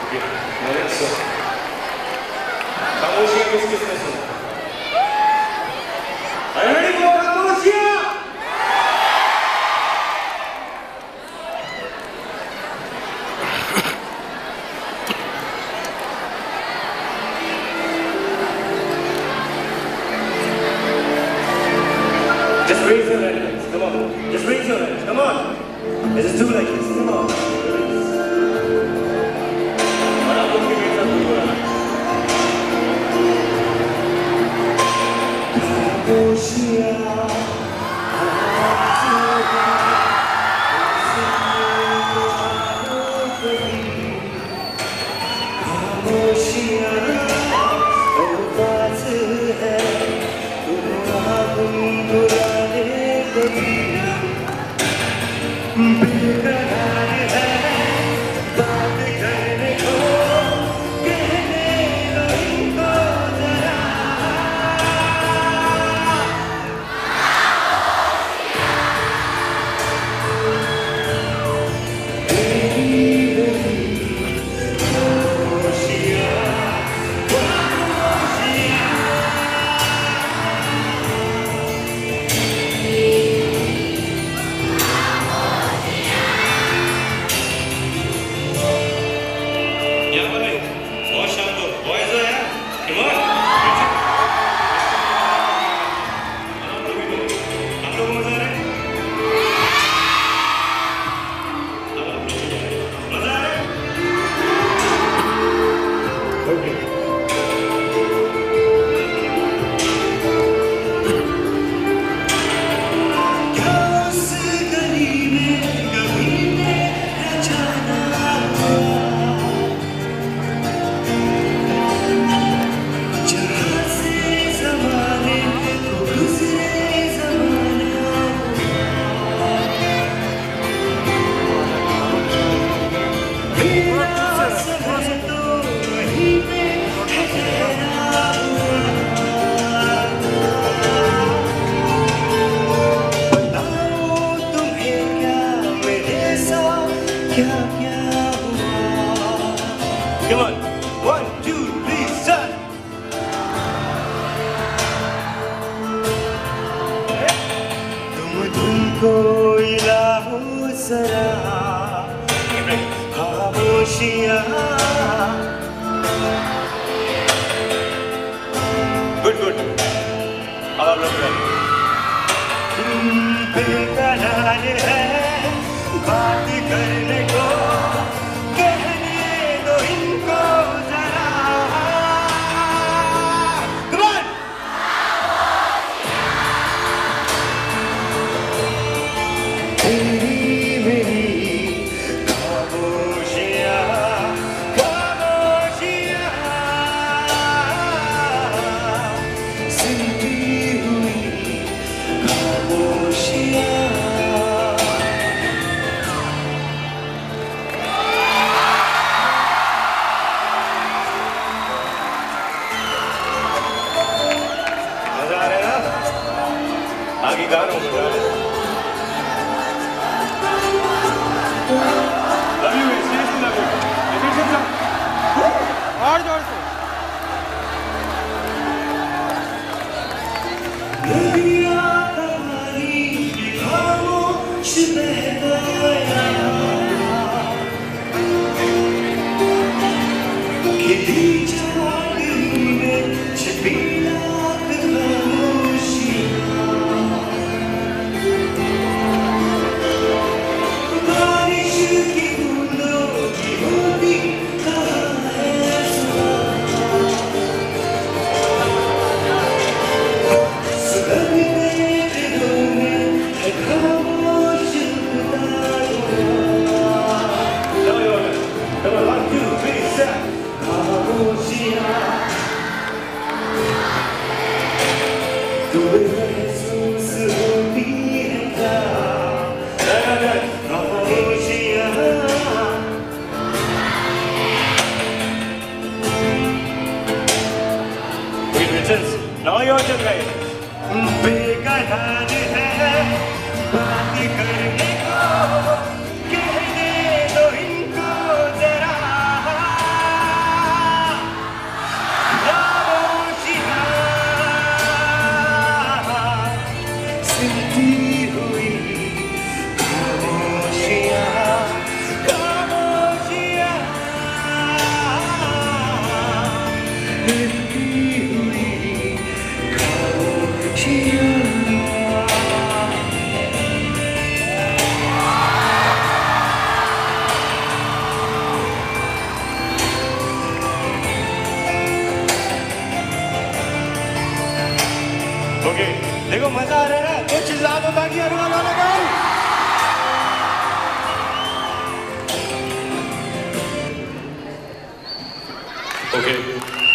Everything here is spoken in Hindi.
Adesso, खामोशियां किस किसने सुना? Are you ready for खामोशियां? Just raise your hands, come on. Just raise your hands, come on. Let's just do like this, come on. और आप लोग के मेरे साथ बोलो ना. Come on, 1, 2, 3, start. तुमको इलाहो सरा खामोशियां. Good, good. अब आप लोग बेकरार है बात करने को. आगे गा रहा हूँ मैं. Love you, seriously love you. और जोर से. दुनिया हमारी खामोश बहकाया किसी जागरी में छिपी Now your turn, guys. बेकरार है बात करने को, कहने दो इनको जरा. देखो मजा आ रहा है ना, तो चिल्ला दो ताकि अनुमान वाला गाओ। ओके